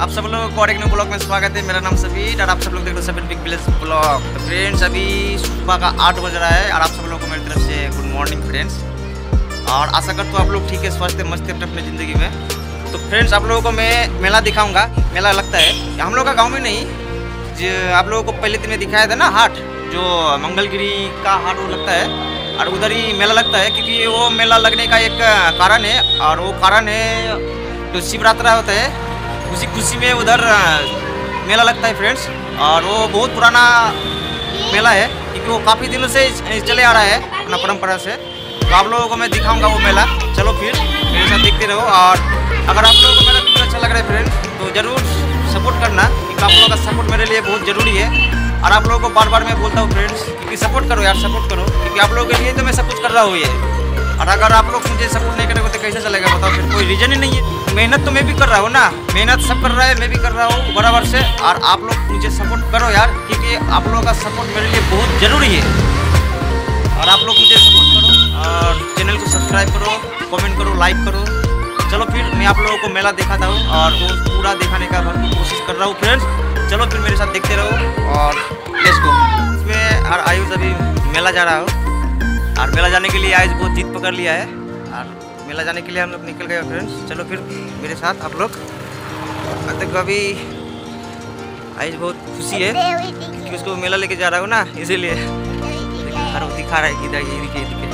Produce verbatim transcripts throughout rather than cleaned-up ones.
आप सब लोगों को और एक नए ब्लॉग में स्वागत है। मेरा नाम सबीर और आप सब लोग देख रहे हो सबीर बिग विलेज ब्लॉग। तो फ्रेंड्स अभी सुबह का आठ बज रहा है और आप सब लोगों को मेरी तरफ से गुड मॉर्निंग फ्रेंड्स। और आशा करता हूँ आप लोग ठीक है, स्वस्थ है, मस्त है अपने अपनी ज़िंदगी में। तो फ्रेंड्स आप लोगों को मैं मेला दिखाऊँगा। मेला लगता है हम लोग का गाँव में नहीं, जो आप लोगों को पहले दिन में दिखाया था ना हाट, जो मंगलगिरी का हाट वो लगता है और उधर ही मेला लगता है। क्योंकि वो मेला लगने का एक कारण है और वो कारण है जो शिवरात्रि होता है, उसी खुशी में उधर मेला लगता है फ्रेंड्स। और वो बहुत पुराना मेला है क्योंकि वो काफ़ी दिनों से चले आ रहा है अपना परंपरा से। तो आप लोगों को मैं दिखाऊंगा वो मेला। चलो फिर मेरे साथ देखते रहो। और अगर आप लोगों को मेरा वीडियो अच्छा लग रहा है फ्रेंड्स तो ज़रूर सपोर्ट करना, क्योंकि आप लोगों का सपोर्ट मेरे लिए बहुत ज़रूरी है। और आप लोगों को बार बार मैं बोलता हूँ फ्रेंड्स कि सपोर्ट करो यार, सपोर्ट करो, क्योंकि आप लोगों के लिए तो मैं सब कुछ कर रहा हूँ ये। और अगर आप लोग मुझे सपोर्ट नहीं करोगे तो कैसे चलेगा बताओ, फिर कोई रीज़न ही नहीं है। मेहनत तो मैं भी कर रहा हूँ ना, मेहनत सब कर रहा है, मैं भी कर रहा हूँ बराबर से। और आप लोग मुझे सपोर्ट करो यार, क्योंकि आप लोगों का सपोर्ट मेरे लिए बहुत ज़रूरी है। और आप लोग मुझे सपोर्ट करो और चैनल को सब्सक्राइब करो, कमेंट करो, लाइक करो। चलो फिर मैं आप लोगों को मेला दिखाता हूँ और वो पूरा दिखाने का भरपूर कोशिश कर रहा हूँ फ्रेंड्स। चलो फिर मेरे साथ देखते रहो और लेट्स गो। इसमें और आयुष अभी मेला जा रहा हो और मेला जाने के लिए आयुष बहुत जिद पकड़ लिया है और मेला जाने के लिए हम लोग निकल गए फ्रेंड्स। चलो फिर मेरे साथ आप लोग। देखो अभी आयुष बहुत खुशी है क्योंकि उसको मेला लेके जा रहा हूँ ना, इसीलिए दिखा रहा है कि इधर ये दिखे दिखे।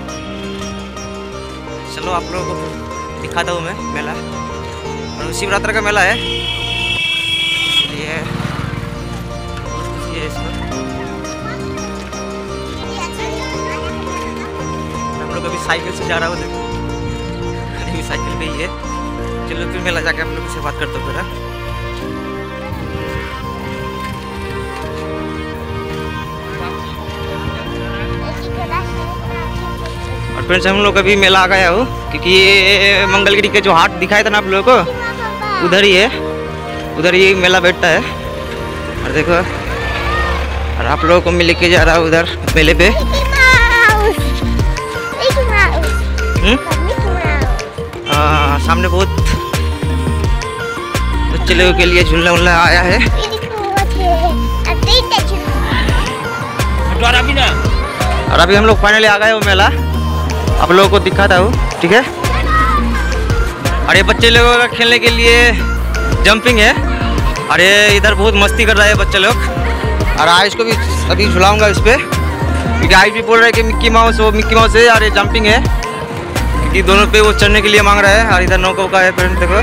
चलो आप लोगों को दिखाता हूँ मैं मेला। और शिवरात्रि का मेला है इसलिए बहुत खुशी है इसमें। हम लोग अभी साइकिल से जा रहा हूँ, देखो अभी साइकिल पे ही है। चलो फिर मेला जाके हम लोग से बात करते हो फिर। और फ्रेंड्स हम लोग अभी मेला आ गया हो क्योंकि ये मंगलगिरी के जो हाट दिखाया था ना आप लोगों को, उधर ही है, उधर ही मेला बैठता है। और देखो और आप लोगों को मैं लेके जा रहा हूँ उधर मेले पे। आ, सामने बहुत बच्चे लोगों के लिए झूलना उलना आया है। और अभी हम लोग फाइनली आ गए वो मेला, आप लोगों को दिखाता हूँ ठीक है। और ये बच्चे लोगों का खेलने के लिए जंपिंग है और ये इधर बहुत मस्ती कर रहा है बच्चे लोग। और आयुष को भी अभी झुलाऊंगा इस पर, क्योंकि आयुष भी बोल रहा है कि मिक्की माउस वो मिक्की माउस है और ये जंपिंग है, क्योंकि दोनों पे वो चढ़ने के लिए मांग रहा है। और इधर नौका का है फ्रेंड्स देखो।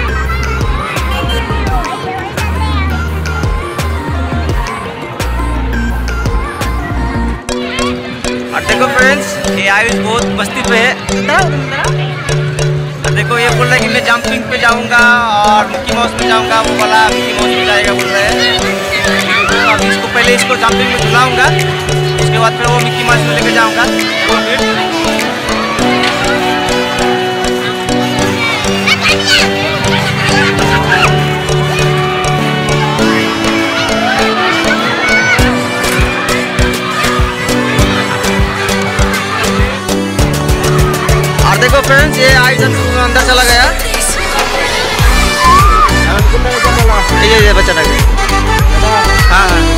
और देखो फ्रेंड्स ये आयुष बहुत मस्ती पे है। और देखो ये बोल रहा है कि मैं जंपिंग पे जाऊंगा और मिक्की माउस पे जाऊंगा, वो वाला मिक्की माउस पे जाएगा बोल रहा है। तो अभी इसको पहले इसको जंपिंग में झुलाऊंगा, उसके बाद फिर वो मिक्की माउस में लेके जाऊंगा। तो फिर देखो फ्रेंड्स ये आयुष अंदर चला गया। ये ये बच्चा लग गया। हाँ हाँ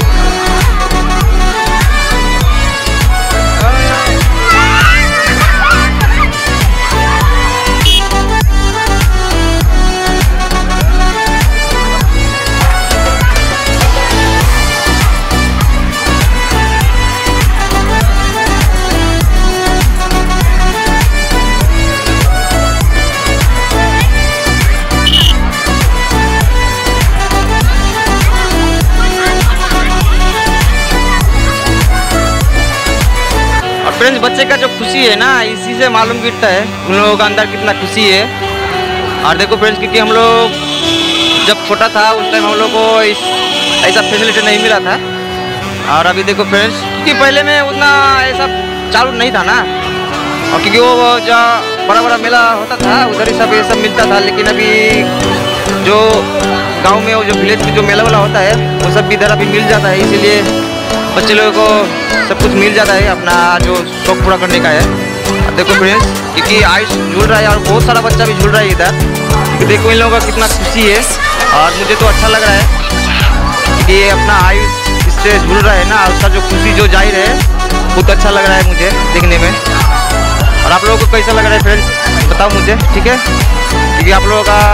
फ्रेंड्स बच्चे का जो खुशी है ना, इसी से मालूम गिरता है उन लोगों का अंदर कितना खुशी है। और देखो फ्रेंड्स क्योंकि हम लोग जब छोटा था उस टाइम हम लोग को इस ऐसा फैसिलिटी नहीं मिला था। और अभी देखो फ्रेंड्स क्योंकि पहले में उतना ऐसा चालू नहीं था ना, और क्योंकि वो जो बड़ा बड़ा मेला होता था उधर ही सब ये सब मिलता था। लेकिन अभी जो गाँव में वो जो विलेज में जो मेला वाला होता है वो सब इधर अभी मिल जाता है, इसीलिए बच्चे लोगों को सब कुछ मिल जाता है अपना जो शौक पूरा करने का है। देखो फ्रेंड्स क्योंकि आयुष झूल रहा है और बहुत सारा बच्चा भी झूल रहा है इधर। तो देखो इन लोगों का कितना खुशी है और मुझे तो अच्छा लग रहा है कि ये अपना आयु इससे झूल रहा है ना, उसका जो खुशी जो जाहिर है बहुत अच्छा लग रहा है मुझे देखने में। और आप लोगों को कैसा लग रहा है फ्रेंड्स बताओ मुझे, ठीक है? क्योंकि आप लोगों का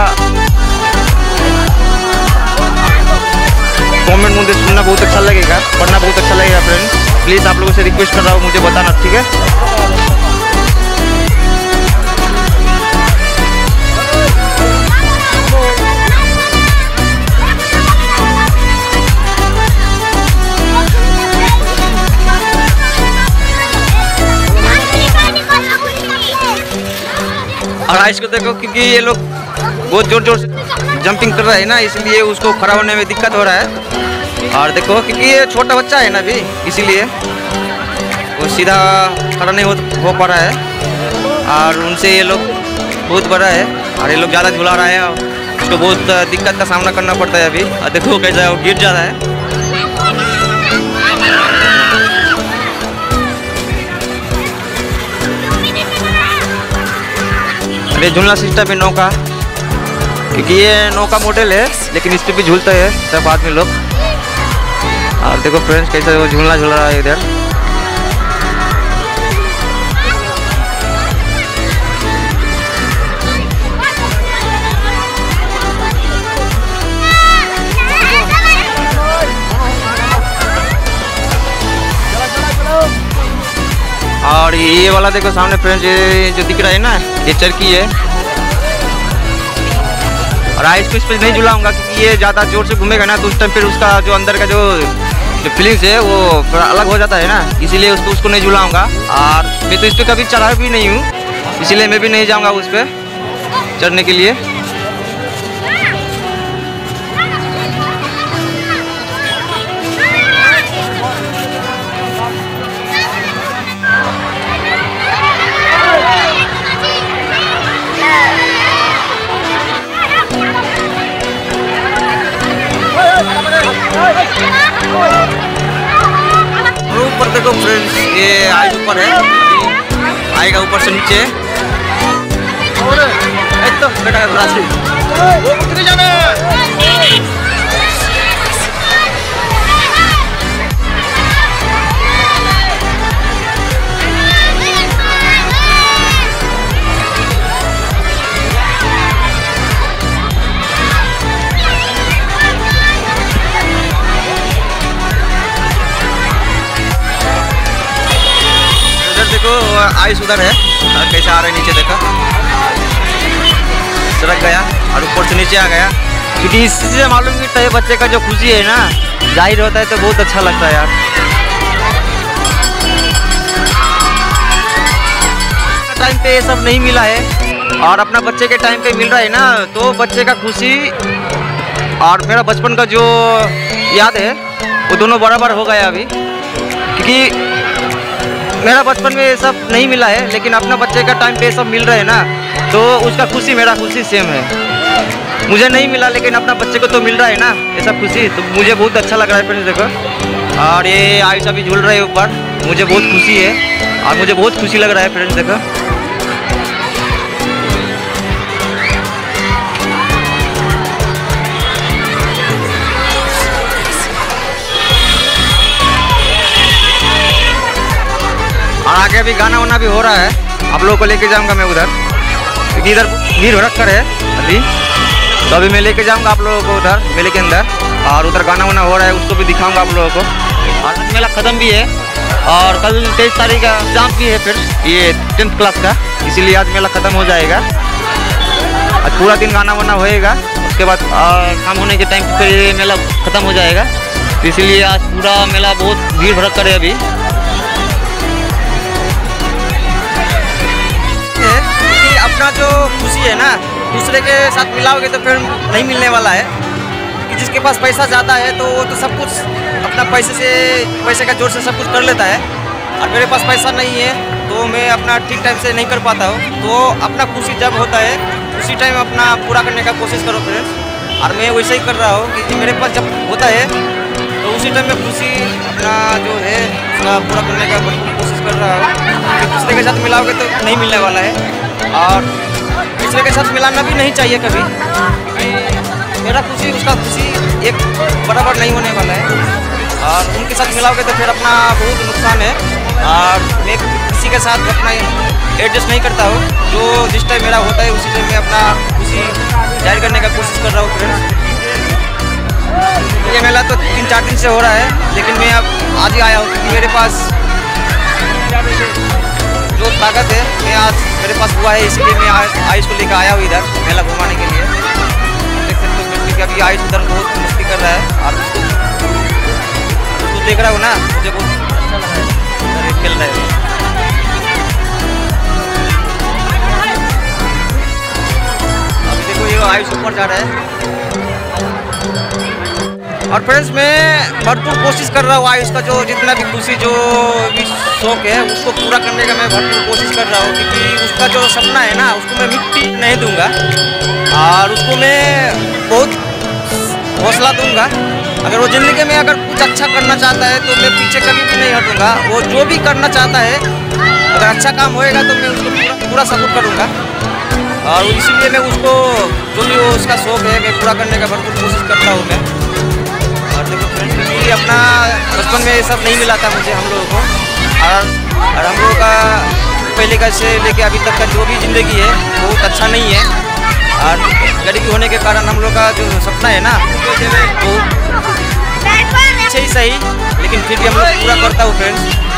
कमेंट मुझे सुनना बहुत अच्छा लगेगा, पढ़ना बहुत अच्छा लगेगा फ्रेंड्स। प्लीज़ आप लोगों से रिक्वेस्ट कर रहा हूँ मुझे बताना, ठीक है? और आइस को देखो क्योंकि ये लोग बहुत जोर जोर से जंपिंग कर रहा है ना, इसलिए उसको खड़ा होने में दिक्कत हो रहा है। और देखो क्योंकि ये छोटा बच्चा है ना अभी, इसीलिए वो सीधा खड़ा नहीं हो, हो पा रहा है। और उनसे ये लोग बहुत बड़ा है और ये लोग ज़्यादा झुला रहा है और उसको बहुत दिक्कत का सामना करना पड़ता है अभी। और देखो कैसा वो गिर जा रहा है। ये झूलना सिस्टम है नौका, क्योंकि ये नौका मॉडल है लेकिन इस पे भी झूलता है सब आदमी लोग। और देखो फ्रेंड्स कैसे वो झूलना झूल रहा है इधर। और ये वाला देखो सामने फ्रेंड्स, ये जो दिख रहा है ना ये चरखी है। और आइस को इस पर नहीं झुलाऊंगा क्योंकि ये ज़्यादा जोर से घूमेगा ना तो उस टाइम फिर उसका जो अंदर का जो जो फीलिंग्स है वो थोड़ा अलग हो जाता है ना, इसीलिए उसको उसको नहीं झुलाऊंगा। और मैं तो इस पर कभी चढ़ा भी नहीं हूँ, इसीलिए मैं भी नहीं जाऊँगा उस पर चढ़ने के लिए। ऊपर देखो फ्रेंड्स, ये आज ऊपर है, अभी आएगा ऊपर से नीचे। तो बेटा वो कितने जाना देखो आइस उधर है और कैसे आ रहा है नीचे, देखो सड़क गया और ऊपर से नीचे आ गया। क्योंकि इससे मालूम कि तो बच्चे का जो खुशी है ना जाहिर होता है तो बहुत अच्छा लगता है यार। टाइम पे ये सब नहीं मिला है और अपना बच्चे के टाइम पे मिल रहा है ना, तो बच्चे का खुशी और मेरा बचपन का जो याद है वो दोनों बराबर हो गया अभी। क्योंकि मेरा बचपन में ये सब नहीं मिला है लेकिन अपना बच्चे का टाइम पे सब मिल रहा है ना, तो उसका खुशी मेरा खुशी सेम है। मुझे नहीं मिला लेकिन अपना बच्चे को तो मिल रहा है ना ये सब खुशी, तो मुझे बहुत अच्छा लग रहा है फ्रेंड्स देखो। और ये आयुष अभी झूल रहे हैं ऊपर, मुझे बहुत खुशी है और मुझे बहुत खुशी लग रहा है फ्रेंड्स देखो। और आगे अभी गाना वाना भी हो रहा है, आप लोगों को लेके जाऊंगा मैं उधर, क्योंकि इधर भीड़ भड़क है अभी, तो अभी मैं लेके जाऊंगा आप लोगों को उधर मेले के अंदर। और उधर गाना वाना हो रहा है उसको भी दिखाऊंगा आप लोगों को। और मेला ख़त्म भी है और कल तेईस तारीख का एग्जाम भी है फिर ये टेंथ क्लास का, इसीलिए आज मेला ख़त्म हो जाएगा। आज पूरा दिन गाना वाना होएगा, उसके बाद शाम होने के टाइम फिर ये मेला ख़त्म हो जाएगा, तो इसीलिए आज पूरा मेला बहुत भीड़ भड़क है अभी। अपना जो खुशी है ना दूसरे के साथ मिलाओगे तो फिर नहीं मिलने वाला है। कि जिसके पास पैसा ज़्यादा है तो वो तो सब कुछ अपना पैसे से पैसे का जोर से सब कुछ कर लेता है, और मेरे पास पैसा नहीं है तो मैं अपना ठीक टाइम से नहीं कर पाता हूँ। तो अपना खुशी जब होता है उसी टाइम अपना पूरा करने का कोशिश करो फ्रेंड्स। और मैं वैसे ही कर रहा हूँ कि मेरे पास जब होता है तो उसी टाइम में खुशी अपना जो है उसका पूरा करने का कोशिश कर रहा हूँ। दूसरे के साथ मिलाओगे तो नहीं मिलने वाला है। और दूसरे के साथ मिलाना भी नहीं चाहिए कभी, मेरा खुशी उसका खुशी एक बराबर नहीं होने वाला है। और उनके साथ मिलाओगे तो फिर अपना बहुत नुकसान है। और मैं किसी के साथ अपना एडजस्ट नहीं करता हूँ, जो जिस टाइम मेरा होता है उसी टाइम मैं अपना खुशी जाहिर करने का कोशिश कर रहा हूँ फ्रेंड्स। ये मेला तो तीन चार दिन से हो रहा है, लेकिन मैं अब आज ही आया हूँ क्योंकि मेरे पास जो ताकत है मैं आज मेरे पास हुआ है, इसलिए मैं आयुष को लेकर आया हूँ इधर मेला घुमाने के लिए। देख सकते हो कि अभी आयुष उधर बहुत मस्ती कर रहा है और उसको उसको देख रहा हूँ ना, मुझे बहुत अच्छा लग रहा है उधर खेल रहा है। अभी देखो ये आयुष ऊपर जा रहा है। और फ्रेंड्स मैं भरपूर कोशिश कर रहा हूँ आयुष का जो जितना भी खुशी जो भी शौक है उसको पूरा करने का मैं भरपूर कोशिश कर रहा हूँ, क्योंकि उसका जो सपना है ना उसको मैं मिट्टी नहीं दूंगा और उसको मैं बहुत हौसला दूंगा। अगर वो ज़िंदगी में अगर कुछ अच्छा करना चाहता है तो मैं पीछे कभी भी नहीं हटूंगा। वो जो भी करना चाहता है अगर अच्छा काम होएगा तो मैं उसको पूरा पूरा सपोर्ट करूँगा। और इसीलिए मैं उसको जो भी वो उसका शौक है मैं पूरा करने का भरपूर कोशिश करता हूँ मैं। और देखो फ्रेंड्स क्योंकि अपना बचपन में ये सब नहीं मिला था मुझे हम लोगों को, और, और हम लोगों का पहले का से लेके अभी तक का जो भी ज़िंदगी है बहुत अच्छा नहीं है। और गरीबी होने के कारण हम लोग का जो सपना है ना वो अच्छे ही सही, लेकिन फिर भी हम लोग पूरा करता हूँ फ्रेंड्स।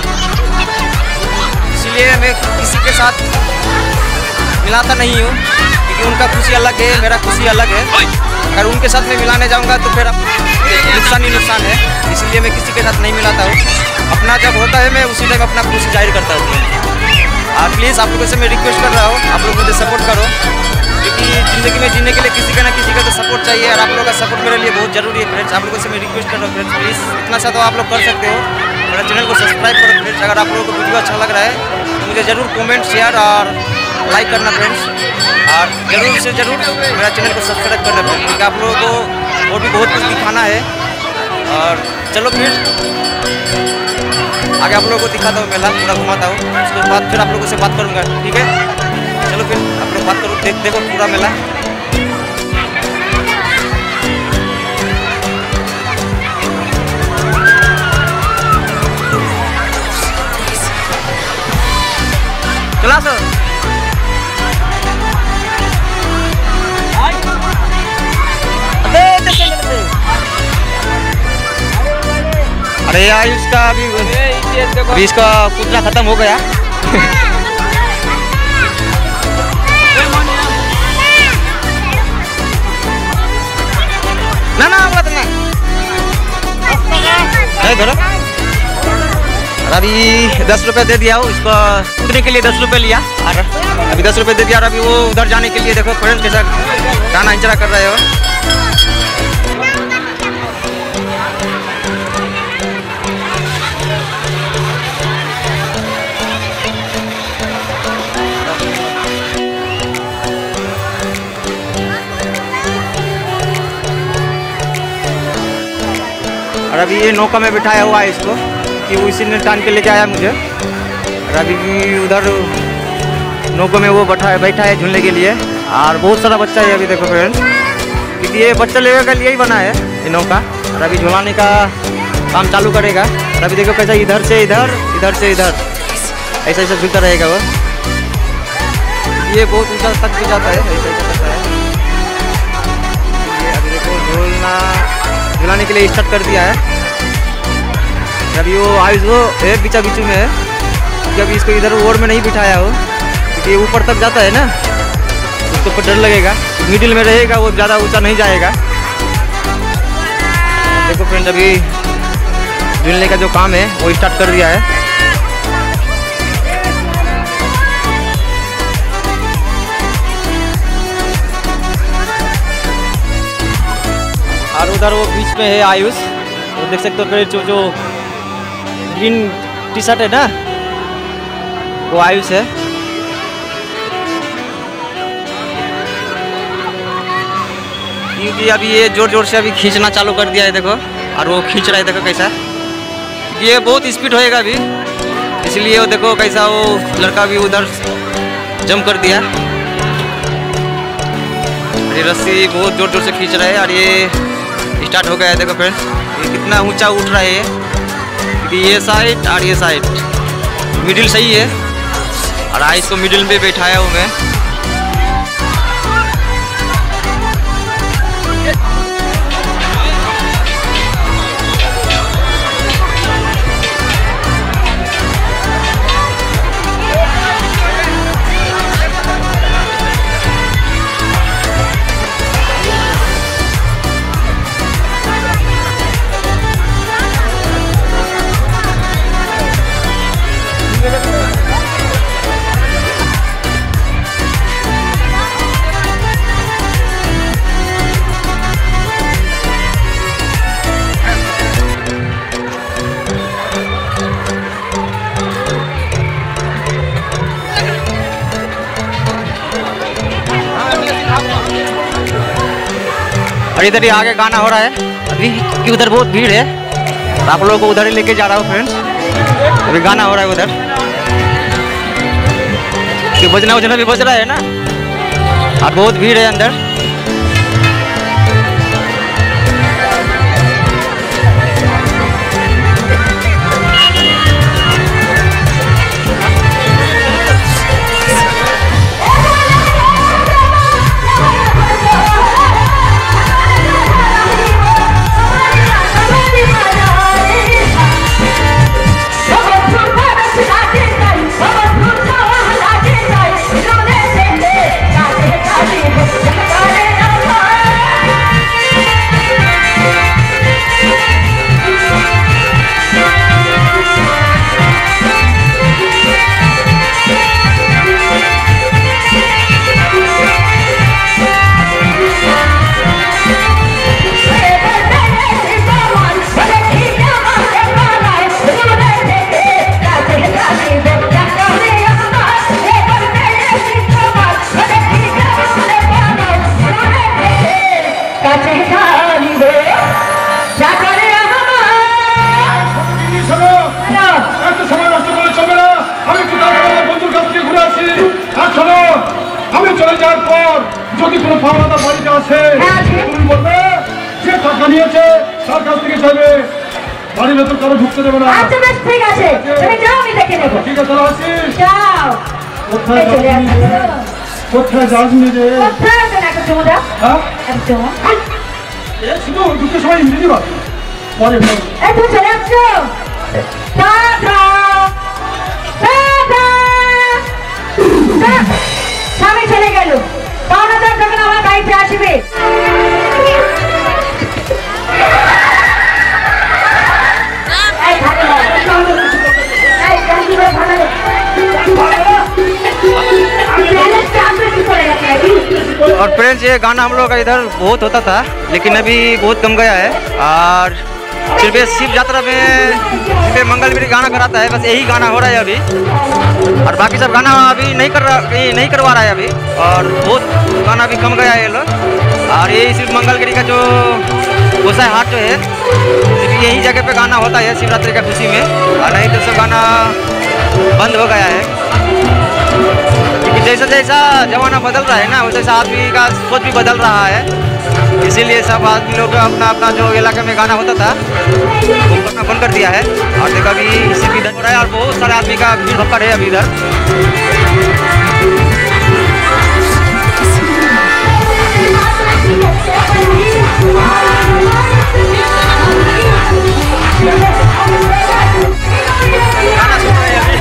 इसलिए मैं किसी के साथ मिलाता नहीं हूँ, क्योंकि उनका खुशी अलग है मेरा खुशी अलग है। अगर उनके साथ मैं मिलाने जाऊँगा तो फिर नुकसान ही नुकसान है, इसलिए मैं किसी के साथ नहीं मिलाता हूँ। अपना जब होता है मैं उसी टाइम अपना खुशी जाहिर करता हूँ। और प्लीज़ आप लोगों से मैं रिक्वेस्ट कर रहा हूँ आप लोग मुझे सपोर्ट करो, क्योंकि ज़िंदगी में जीने के लिए किसी का ना किसी का तो सपोर्ट चाहिए और आप लोगों का सपोर्ट मेरे लिए बहुत ज़रूरी है फ्रेंड्स। आप लोगों से मैं रिक्वेस्ट कर रहा हूँ फ्रेंड्स, प्लीज़ इतना सा तो आप लोग कर सकते हो। मेरा चैनल को सब्सक्राइब करो फ्रेंड्स। अगर आप लोगों को वीडियो अच्छा लग रहा है तो मुझे ज़रूर कमेंट शेयर और लाइक करना फ्रेंड्स। और ज़रूर से ज़रूर मेरा चैनल को सब्सक्राइब करना फ्रेंड्स, क्योंकि आप लोगों को और भी बहुत कुछ दिखाना है। और चलो फिर आगे आप लोगों को दिखाता हूँ मेला पूरा घुमाता हूँ, उसके बाद फिर आप लोगों से बात करूँगा, ठीक है? चलो फिर आप लोग बात करो, देख देखो पूरा मेला। चला सर अरे यार इसका अभी अभी इसका कूदना खत्म हो गया। ना ना बात नहीं धरो। अभी दस रुपए दे दिया हूँ इसको कूदने के लिए, दस रुपए लिया और अभी दस रुपए दे दिया। और अभी वो उधर जाने के लिए देखो फ्रेंड्स कैसा गाना इंजरा कर रहे हो। और अभी ये नौका में बिठाया हुआ है इसको कि वो इसी ने टान के लेके आया मुझे। और अभी उधर नौकों में वो बैठा है बैठा है झूलने के लिए। और बहुत सारा बच्चा है अभी देखो फ्रेंड्स, क्योंकि ये बच्चा लेने के लिए ही बना है ये नौका। और अभी झुलाने का काम चालू करेगा। और अभी देखो कैसा इधर से इधर इधर से इधर ऐसा ऐसा झूलता रहेगा वो। ये बहुत ऊंचा तक भी जाता है, ऐसा ऐसा करता है। ये अभी देखो झूलना झुलाने के लिए स्टार्ट कर दिया है। अभी वो आयुष वो है बीचा बीचू में है, कि अभी इसको इधर ओर में नहीं बिठाया हो, क्योंकि ये ऊपर तक जाता है ना उसको पर डर लगेगा। मिडिल में रहेगा वो, ज़्यादा ऊंचा नहीं जाएगा। देखो फ्रेंड्स अभी झूलने का जो काम है वो स्टार्ट कर दिया है। और उधर वो बीच में है आयुष, वो देख सकते हो फिर जो जो ग्रीन टी शर्ट है ना वो आयुष है। क्योंकि अभी ये जोर जोर से अभी खींचना चालू कर दिया है देखो, और वो खींच रहा है देखो कैसा। ये बहुत स्पीड होएगा अभी, इसलिए वो देखो कैसा वो लड़का भी उधर जंप कर दिया। ये रस्सी बहुत जोर जोर से खींच रहा है और ये स्टार्ट हो गया है। देखो फ्रेंड्स ये कितना ऊंचा उठ रहा है क्योंकि ये साइड और ये साइड मिडिल सही है और आज इसको मिडिल में बैठाया हूँ मैं। और इधर ही आगे गाना हो रहा है अभी क्योंकि उधर बहुत भीड़ है तो आप लोगों को उधर ही लेके जा रहा हूँ फ्रेंड्स। अभी गाना हो रहा है उधर कि बजना उजना भी बज रहा है ना और बहुत भीड़ है अंदर। যদি কোনো ফাওয়াদা বাড়িতে আসে তুমি বলবে যে টাকা নিয়েছে তার কাছ থেকে চাইবে, বাড়ির ভেতর কারো ঢুকতে দেবে না। আচ্ছা বেশ ঠিক আছে, তুমি যাও আমি দেখে নেব। ঠিক আছে, আসিস। যাও। কোথায় যাবি? কোথায় যাবি রে? কোথায় যাবেন একটা চুমু দাও। হ্যাঁ একদম। এ শুধু দুটো সময় ইংরেজি বল পরে বল। এই তুমি চলে আসছো? Tata tata. স্বামী চলে গেল, পাওনাদার যখন আমার বাড়িতে আসবে और फ्रेंड्स ये गाना हम लोग का इधर बहुत होता था लेकिन अभी बहुत कम गया है और सिर्फ शिव यात्रा में सिर्फ मंगल भी गाना कराता है, बस यही गाना हो रहा है अभी और बाकी सब गाना अभी नहीं कर रहा नहीं करवा रहा है अभी और बहुत गाना भी कम गया है ये लोग। और ये सिर्फ मंगलगिरी का जो गोसाई हाट जो है सिर्फ यही जगह पे गाना होता है शिवरात्रि का खुशी में और नहीं तो सब गाना बंद हो गया है क्योंकि जैसा जैसा जमाना बदल रहा है ना वैसा आदमी का सोच भी बदल रहा है, इसीलिए सब आदमी लोग अपना अपना जो इलाके में गाना होता था वो करना बंद कर दिया है। और देखो अभी सिर्फ इधर हो रहा है और बहुत सारे आदमी का भीड़ भक्कड़ है अभी इधर। गाना सुन रहे हैं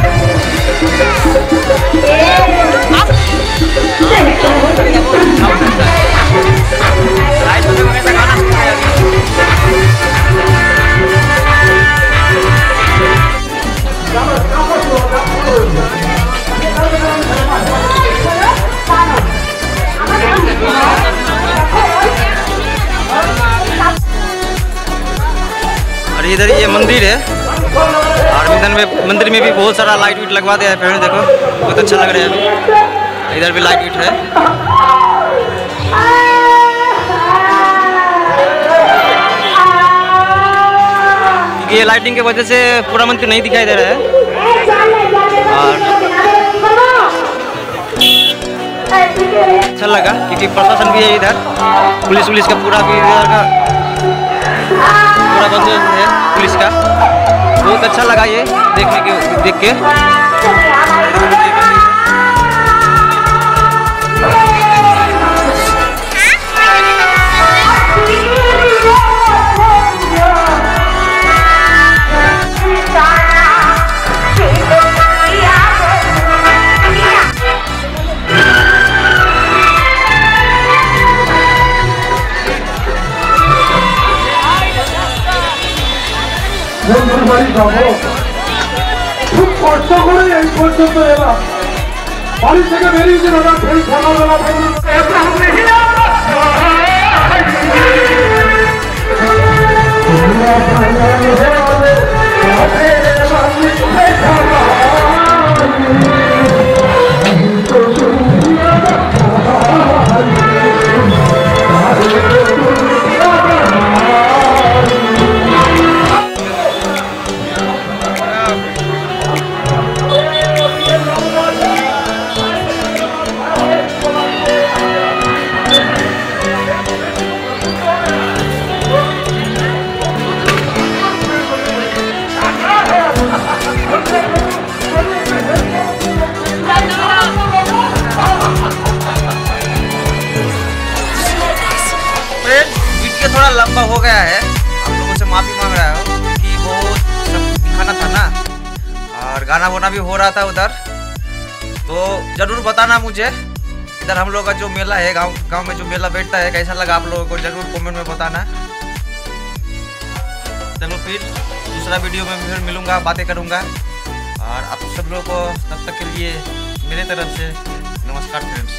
और इधर ये मंदिर है और मंदिर में मंदिर में भी बहुत सारा लाइट वाइट लगवा दिया है फ्रेंड्स। देखो बहुत अच्छा लग रहा है अभी, इधर भी लाइट वाइट है। ये लाइटिंग की वजह से पूरा मंदिर नहीं दिखाई दे रहा है और अच्छा लगा क्योंकि प्रशासन भी है इधर, पुलिस पुलिस का पूरा भी इधर का पूरा बंदोबस्त है पुलिस का। बहुत अच्छा लगा ये देखने के देख के। বাড়ি যাবো, খুব কষ্ট করে এই পর্যন্ত এলাম। বাড়ি থেকে বেরিয়েছি দাদা, সেই সকালবেলা थोड़ा लंबा हो गया है, आप लोगों से माफ़ी मांग रहा हूँ कि बहुत सब दिखाना था ना, और गाना वाना भी हो रहा था उधर। तो ज़रूर बताना मुझे इधर हम लोग का जो मेला है, गांव गांव में जो मेला बैठता है, कैसा लगा आप लोगों को ज़रूर कमेंट में बताना। चलो फिर दूसरा वीडियो में फिर मिलूँगा, बातें करूँगा, और आप सब लोगों को तब तक के लिए मेरे तरफ से नमस्कार फ्रेंड्स।